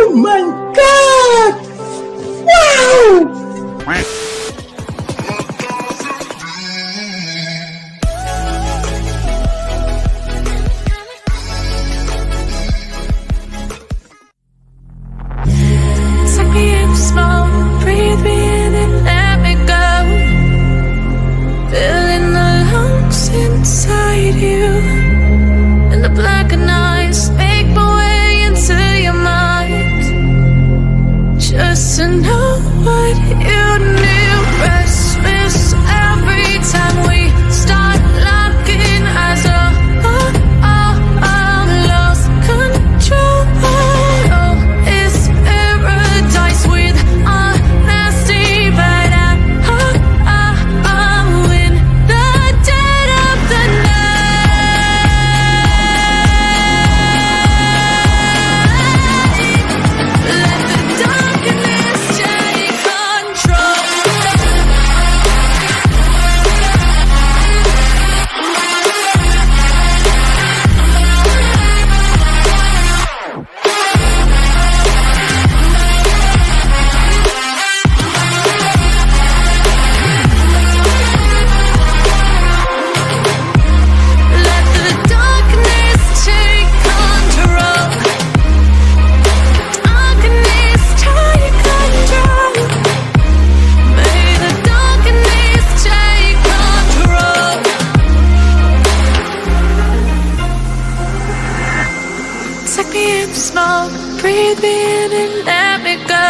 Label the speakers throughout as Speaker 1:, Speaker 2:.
Speaker 1: Oh my god! Wow!
Speaker 2: Take me in slow, breathe me in and let me go. Feeling the lungs inside you, and the blackened eyes make my way into your mind. Just to know what you knew. Restless every time we start locking eyes. Lost control. Oh, it's paradise with honesty, but I'm in the dead of the night. Let the darkness take control. Let the darkness take control. Darkness take control. May the darkness take control. Take me in slow, breathe me in and let me go.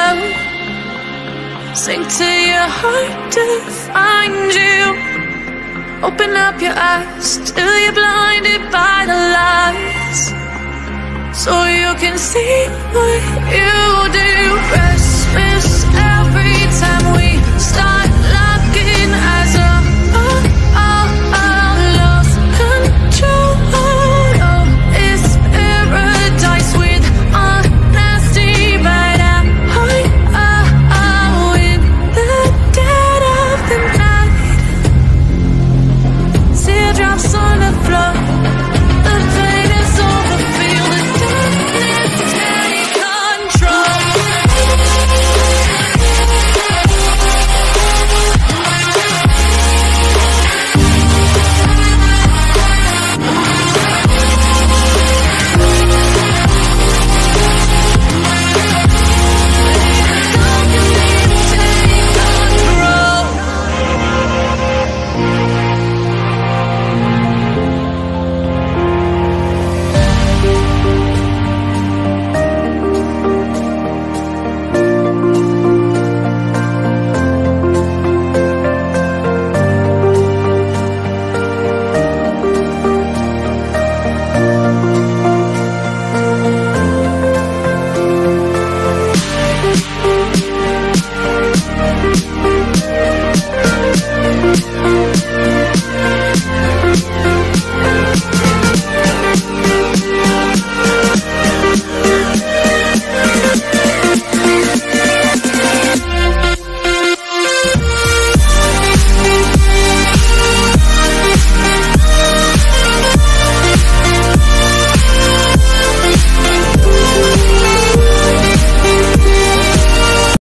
Speaker 2: Sink to your heart to find you. Open up your eyes till you're blinded by the lights, so you can see what